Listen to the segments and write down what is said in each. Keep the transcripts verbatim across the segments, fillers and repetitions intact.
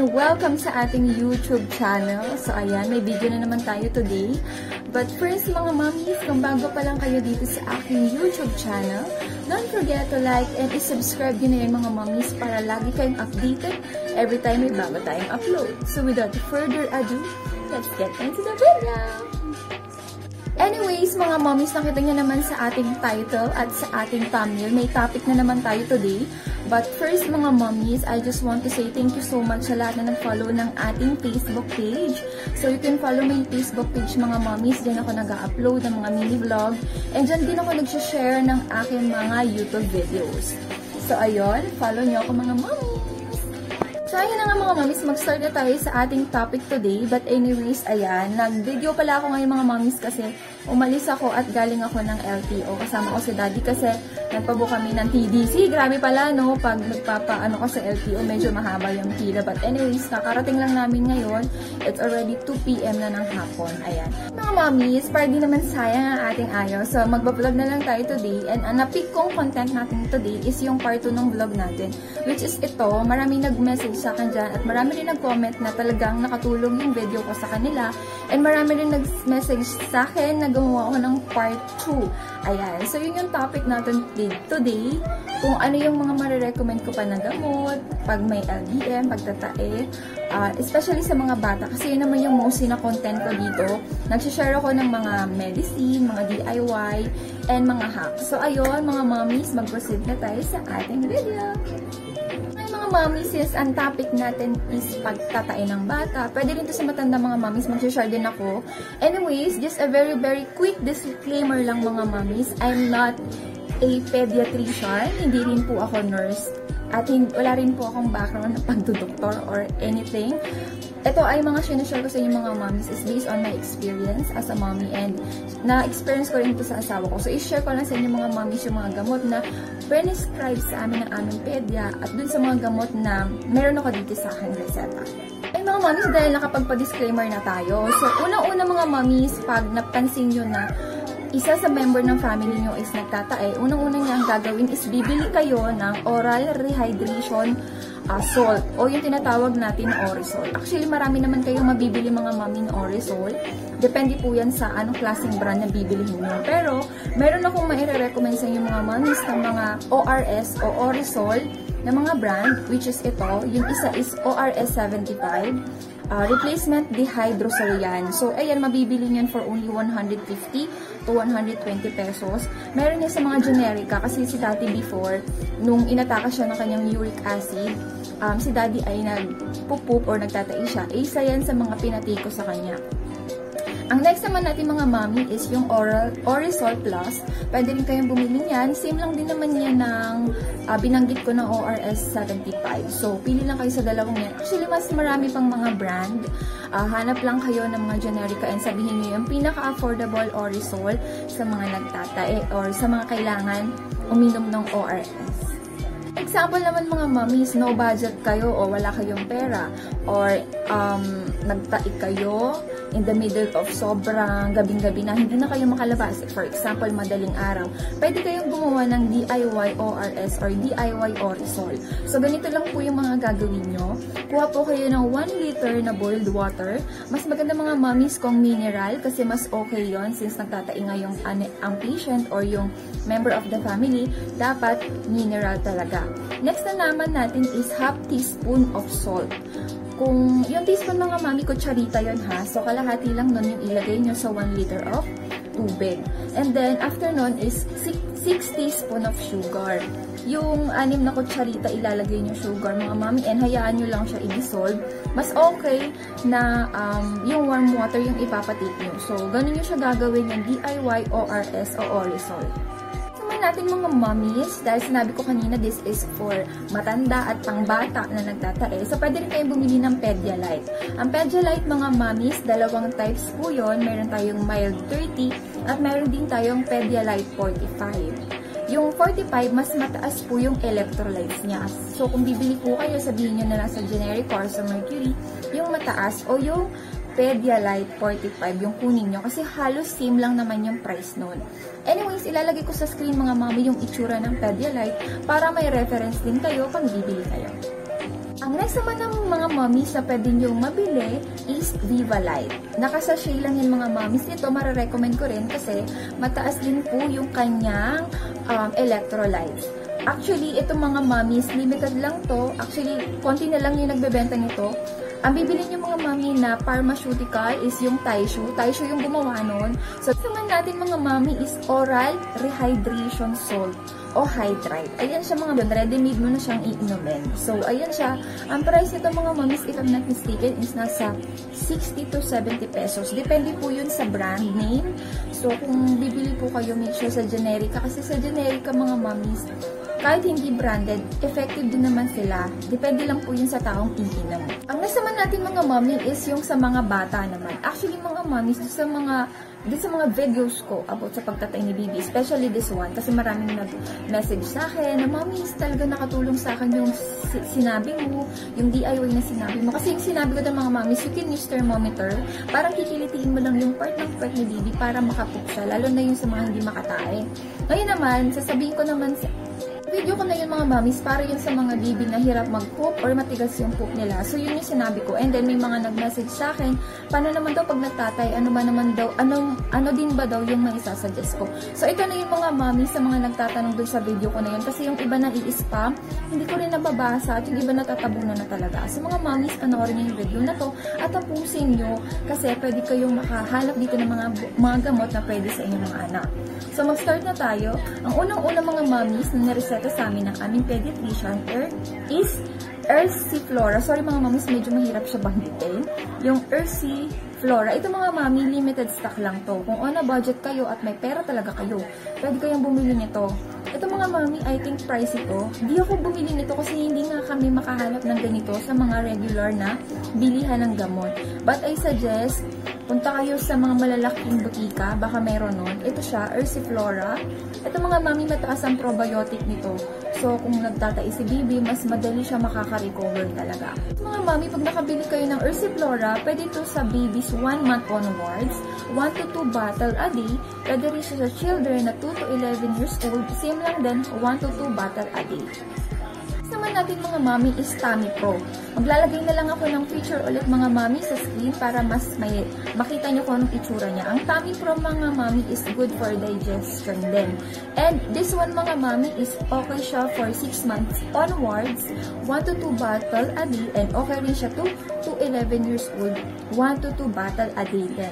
and welcome sa ating YouTube channel. So ayan, may video na naman tayo today. But first mga mommies, kung bago pa lang kayo dito sa aking YouTube channel, don't forget to like and subscribe din na yung mga mommies para lagi kayong updated every time may bago tayong upload. So without further ado, let's get into the video! Anyways, mga mommies, nakita niyo naman sa ating title at sa ating thumbnail, may topic na naman tayo today. But first, mga mommies, I just want to say thank you so much sa lahat na nag-follow ng ating Facebook page. So you can follow my Facebook page, mga mommies. Diyan ako nag-upload ng mga mini-vlog. And dyan din ako nag-share ng aking mga YouTube videos. So ayun, follow niyo ako, mga mommies. So, ayun na nga mga mommies, mag-start na tayo sa ating topic today. But anyways, ayan, nag-video pala ako ngayon mga mommies kasi umalis ako at galing ako ng L T O. Kasama ko si Daddy kasi nagpabook kami ng T D C. Grabe pala, no? Pag nagpapaano ko sa L T O, medyo mahaba yung pila. But anyways, kakarating lang namin ngayon. It's already two P M na ng hapon. Ayan. Mga mommies, para di naman sayang ang ating ayaw. So, magbablog na lang tayo today. And ang na-pick kong content natin today is yung part two ng vlog natin. Which is ito, maraming nag-message sa akin dyan at marami rin nag-comment na talagang nakatulong yung video ko sa kanila. And marami rin nag-message sa akin na gumawa ako ng part two. Ayan. So, yun yung topic natin today. Kung ano yung mga marirecommend ko pa na gamot, pag may L D M, pagtatae, uh, especially sa mga bata. Kasi yun naman yung mostly na content ko dito. Nagsishare ako ng mga medicine, mga D I Y, and mga hacks. So, ayun, mga mommies, mag-proceed na tayo sa ating video. Mga mommies, since ang topic natin is pagtatae ng bata, pwede rin to sa matanda mga mommies, mag-share din ako. Anyways, just a very very quick disclaimer lang mga mommies, I'm not a pediatrician, hindi rin po ako nurse, at wala rin po akong background na pagdodoktor or anything. Ito ay mga sinashare ko sa inyo mga mommies is based on my experience as a mommy and na-experience ko rin ito sa asawa ko. So, i-share ko lang sa inyo mga mommies yung mga gamot na prescribe sa amin ng aming pedya at dun sa mga gamot na meron ako dito sa aking reseta. Ay mga mommies, dahil nakapagpa-disclaimer na tayo. So, unang-una mga mommies, pag napansin nyo na isa sa member ng family nyo is nagtatae, unang-una niya ang gagawin is bibili kayo ng oral rehydration Uh, salt o yung tinatawag natin na Orisol. Actually, marami naman kayong mabibili mga mami na Orisol. Depende po yan sa anong klaseng brand na bibilihin nyo. Pero, meron akong maire-recommend sa inyo mga mamis ng mga O R S o Orisol na mga brand, which is ito. Yung isa is O R S seventy-five. Uh, replacement dihydrosol yan. So, ayan, mabibili niyan for only one hundred fifty to one hundred twenty pesos. Meron niya sa mga generika kasi si Daddy before, nung inataka siya ng kanyang uric acid, um, si Daddy ay nagpupup or nagtatai siya. Eh, isa yan sa mga pinatay ko sa kanya. Ang next naman natin mga mami is yung Oral Orisol Plus. Pwede rin kayong bumili niyan. Same lang din naman yan ng uh, binanggit ko ng O R S seventy-five. So, pili lang kayo sa dalawang yan. Actually, mas marami pang mga brand. Uh, hanap lang kayo ng mga generika and sabihin nyo yung pinaka-affordable Orisol sa mga nagtatae or sa mga kailangan uminom ng O R S. Example naman mga mommies, no budget kayo o wala kayong pera or um, nagtaik kayo in the middle of sobrang gabing-gabi na hindi na kayo makalabas. For example, madaling araw. Pwede kayong gumawa ng D I Y O R S or D I Y Orisol. So, ganito lang po yung mga gagawin nyo. Kuha po kayo ng one liter na boiled water. Mas maganda mga mommies kung mineral kasi mas okay yon since nagtatai nga yung ang patient or yung member of the family, dapat mineral talaga. Next na naman natin is half teaspoon of salt. Kung yung teaspoon mga mami, kutsarita yun ha. So, kalahati lang nun yung ilagay nyo sa one liter of tubig. And then, after nun is six teaspoon of sugar. Yung anim na kutsarita, ilalagay nyo sugar mga mami and hayaan nyo lang siya i-dissolve. Mas okay na um, yung warm water yung ipapatik nyo. So, ganun nyo siya gagawin yung D I Y O R S o Orisol. Natin mga mommies, dahil sinabi ko kanina this is for matanda at pangbata na nagtatae, so pwede rin kayong bumili ng Pedialyte. Ang Pedialyte mga mommies, dalawang types po yun. Meron tayong mild thirty at meron din tayong Pedialyte forty-five. Yung forty-five, mas mataas po yung electrolytes niya. So kung bibili po kayo, sabihin nyo na lang sa generic or sa Mercury, yung mataas o yung Pedialyte forty-five yung kunin nyo kasi halos same lang naman yung price nun. Anyways, ilalagay ko sa screen mga mami yung itsura ng Pedialyte para may reference din kayo pag bibili kayo. Ang next naman ng mga mommies na pwede nyo mabili is Viva Light. Nakasashay lang yung mga mommies nito, mararecommend ko rin kasi mataas din po yung kanyang um, electrolytes. Actually, itong mga mommies, limited lang to. Actually, konti na lang yung nagbebenta nito. Ang bibili niyo mga mami na pharmaceutical is yung Taishu. Taishu yung gumawa nun. So, naman natin mga mami is oral rehydration salt o Hydride. Ayan siya mga ready-made mo na siyang iinumin. So, ayan siya. Ang price nito mga mamis, if I'm not mistaken, is nasa sixty to seventy pesos. Depende po yun sa brand name. So, kung bibili po kayo, make sure sa generica. Kasi sa generica mga mamis, kahit hindi branded, effective din naman sila. Depende lang po yun sa taong iinom. Ang nasa naman natin mga mommy is yung sa mga bata naman. Actually mga mommies, sa mga din sa mga videos ko about sa pagtatay ni baby, especially this one, kasi maraming nag-message sa akin na mommies, talaga nakatulong sa akin yung sinabi mo, yung D I Y na sinabi mo. Kasi yung sinabi ko ng mga mommies, you can use thermometer, parang kikilitiin mo lang yung part ng part ni baby para makapoop siya, lalo na yung sa mga hindi makatae. Ngayon naman, sasabihin ko naman sa video ko na yun mga mommies, para yun sa mga baby na hirap mag-poop or matigas yung poop nila. So yun yung sinabi ko. And then may mga nag-message sa akin, paano naman daw pag nagtatay, ano ba naman daw, ano, ano din ba daw yung may isasuggest ko. So ito na yung mga mommies sa mga nagtatanong dun sa video ko na yun. Kasi yung iba na i-spam, hindi ko rin nababasa at yung iba natatabunan na talaga. So mga mommies, panoorin niyo yung video na to at tapusin nyo kasi pwede kayong makahanap dito ng mga, mga gamot na pwede sa inyong mga anak. So mag-start na tayo. Ang unang-unang mga mommies na nareseta sa amin ng aming pediatrician is Ersiflora. Sorry mga mommies, medyo mahirap siya banggitin. Yung Ersiflora. Ito mga mami, limited stock lang to. Kung on a budget kayo at may pera talaga kayo, pwede kayong bumili nito. Ito mga mami, I think pricey to. Hindi ako bumili nito kasi hindi nga kami makahanap ng ganito sa mga regular na bilihan ng gamot. But I suggest, punta kayo sa mga malalaking butika, baka meron nun. Ito siya, Ersiflora. Ito mga mami, mataas ang probiotic nito. So, kung nagtatai si baby, mas madali siya makaka-recover talaga. Mga mami, pag nakabili kayo ng Ersiflora, pwede ito sa babies one month onwards, one to two bottle a day. Pwede rin siya sa children na two to eleven years old. Same lang din, one to two bottle a day. Naman natin mga mami is Tummy Pro. Maglalagay na lang ako ng picture ulit mga mami sa screen para mas may makita nyo kung anong itsura niya. Ang Tummy Pro mga mami is good for digestion din. And this one mga mami is okay siya for six months onwards, one to two bottle a day, and okay rin siya to eleven years old, one to two bottle a day din.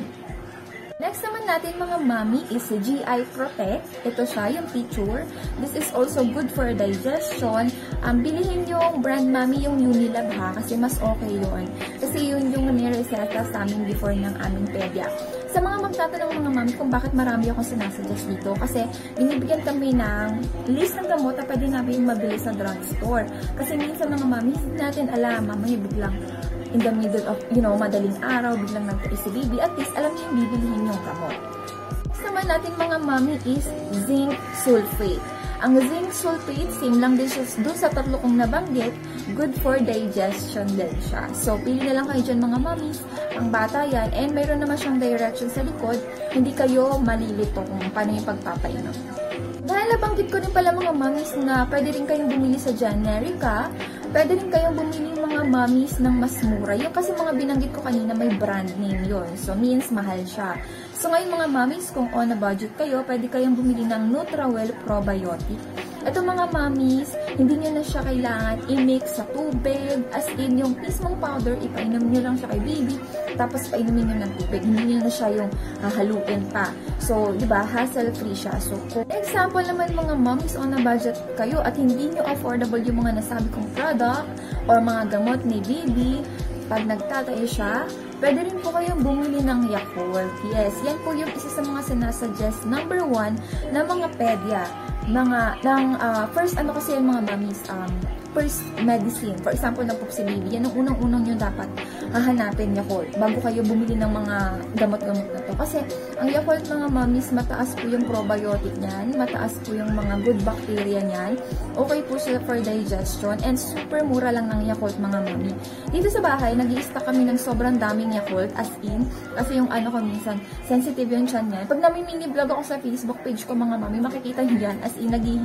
Next naman natin mga mami is G I Protect. Ito siya, yung picture. This is also good for digestion. Um, bilihin yung brand mami yung Unilab ha, kasi mas okay yun. Kasi yun yung nireseta sa amin before ng aming pedya. Sa mga magtatanong mga mami kung bakit marami akong sinasuggest dito, kasi binibigyan kami ng list ng gamot na pwede namin mabili sa drugstore. Kasi minsan mga mami, hindi natin alam, mamaya biglang in the middle of, you know, madaling araw, biglang nagtais si baby, at least alam niyo yung bibilihin yung gamot. Next naman natin mga mami is zinc sulfate. Ang zinc sulfate, same lang din siya dun sa tatlo kong nabanggit, good for digestion din siya. So, pili na lang kayo dyan mga mamis, ang bata yan, and mayroon naman siyang direction sa likod, hindi kayo malilito kung paano yung pagpapainom. Dahil nabanggit ko rin pala mga mamis na pwede rin kayong bumili sa generica, pwede rin kayong bumili mga mamis ng mas mura. Yung kasi mga binanggit ko kanina may brand name yun. So, means mahal siya. So, ngayon mga mamis, kung on a budget kayo, pwede kayong bumili ng Nutrawell Probiotic. Ito mga mamis, hindi nyo na siya kailangan i-mix sa tubig, as in yung mismong powder, ipainom nyo lang siya kay baby, tapos painumin nyo ng tubig. Hindi nyo na siya yung hahaluin pa. So, di ba, hassle-free siya. So, kung example naman mga mamis, on a budget kayo at hindi nyo affordable yung mga nasabi kong product or mga gamot ni baby, pag nagtatay siya, pwede rin po kayong bumili ng Yakult. Yes, yan po yung isa sa mga sinasuggest. Number one, na mga pedya. Mga, ng, uh, first, ano kasi yung mga mamis, um, first medicine. For example, ng si baby, yan ang unang-unang nyo dapat hahanapin Yakult bago kayo bumili ng mga gamot-gamot na to. Kasi, ang Yakult mga mamis, mataas po yung probiotic niyan, mataas po yung mga good bacteria niyan, okay po siya for digestion, and super mura lang ng Yakult mga mami. Dito sa bahay, nag-i-stock kami ng sobrang daming Yakult, as in, kasi yung ano ko minsan, sensitive yung tiyan niya. Pag nami-mini vlog ako sa Facebook page ko mga mami, makikita nyo yan, as in, nag-i-his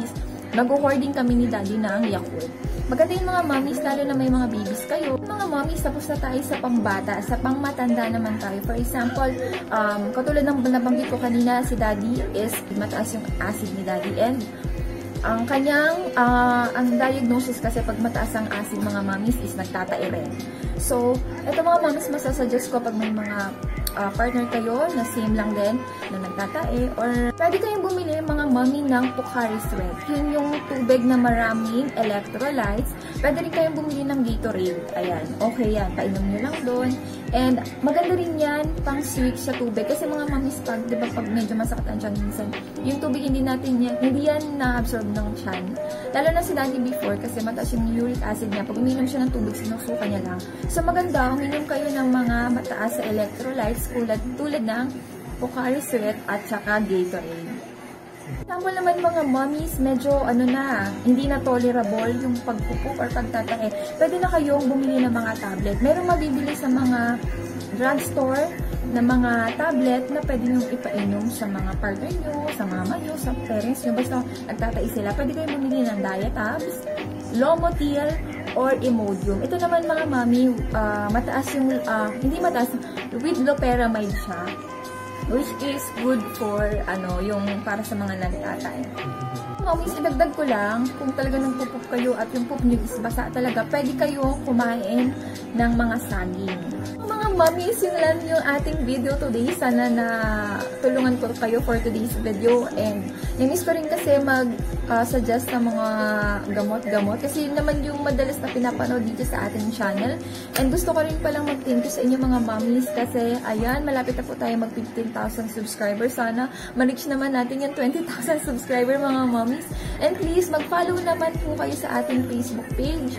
mag-hoarding kami ni Daddy ng Yakult. Maganda yung mga mommies, lalo na may mga babies kayo. Mga mommies, tapos na tayo sa pangbata, sa pangmatanda naman tayo. For example, um, katulad ng nabanggit ko kanina, si Daddy is mataas yung acid ni Daddy, and ang kanyang, uh, ang diagnosis kasi pag mataas ang acid mga mommies is nagtatae rin. So, ito mga mommies, masasuggest ko pag may mga uh, partner kayo na same lang din na nagtatae, or pwede kayong bumili mga mommy ng Pocari Sweat. Yun yung tubig na maraming electrolytes. Pwede rin kayong bumili ng Gatorade. Ayan, okay yan. Painom nyo lang doon. And maganda rin yan pang switch sa tubig. Kasi mga mommies, pag, di ba, pag medyo masakit ang tiyan minsan, yung tubig hindi natin yan, hindi yan na-absorb ng tiyan. Lalo na si Daddy before, kasi mataas yung uric acid niya. Pag uminom siya ng tubig, sinusuka niya lang. So maganda, uminom kayo ng mga mataas sa electrolytes tulad, tulad ng Pocari Sweat at saka Gatorade. Example naman mga mommies, medyo ano na, hindi na tolerable yung pagpupok or pagtatae. Pwede na kayong bumili ng mga tablet. Merong mabibili sa mga drugstore na mga tablet na pwede nyo ipainom sa mga partner nyo, sa mama nyo, sa parents nyo. Basta nagtatae sila. Pwede kayong bumili ng Diatabs, Lomotil, or Imodium. Ito naman mga mami, uh, mataas yung, uh, hindi mataas, with loperamide siya, which is good for, ano, yung para sa mga nagtatay. Mommies, idagdag ko lang, kung talaga nang pupup kayo at yung pup nyo is basa talaga, pwede kayo kumain ng mga saging. Mga mommies, yun lang yung ating video today. Sana na tulungan ko kayo for today's video. And namiss ko rin kasi mag-suggest uh, ng mga gamot-gamot. Kasi yun naman yung madalas na pinapanood dito sa ating channel. And gusto ko rin palang mag-thank you sa inyo mga mommies. Kasi ayan, malapit na po tayo mag fifteen thousand subscribers. Sana ma-reach naman natin yung twenty thousand subscriber mga mommies. And please, mag-follow naman po kayo sa ating Facebook page.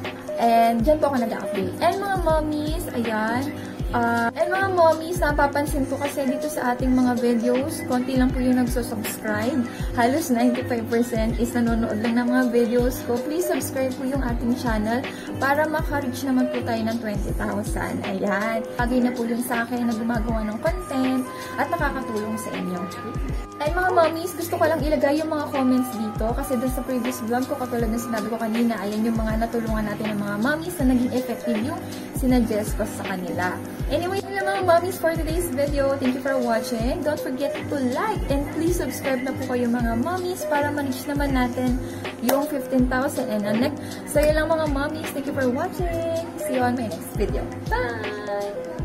And dyan po ako nag-update. And mga mommies, ayan. Uh, and mga mommies, napapansin ko kasi dito sa ating mga videos, konti lang po yung nagsusubscribe. Halos ninety-five percent is nanonood lang ng mga videos ko. Please subscribe po yung ating channel para maka-reach naman po tayo ng twenty thousand. Ayan. Bagay na po yun sa akin na gumagawa ng content at nakakatulong sa inyo. Ay mga mommies, gusto ko lang ilagay yung mga comments dito kasi doon sa previous vlog ko, katulad na sinabi ko kanina, ayan yung mga natulungan natin ng mga mommies na naging effective yung sinuggest ko sa kanila. Anyway, yun lang mga mommies for today's video. Thank you for watching. Don't forget to like and please subscribe na po kayo mga mommies para ma-reach naman natin yung fifteen thousand. And uh, next, so yun lang mga mommies. Thank you for watching. See you on my next video. Bye!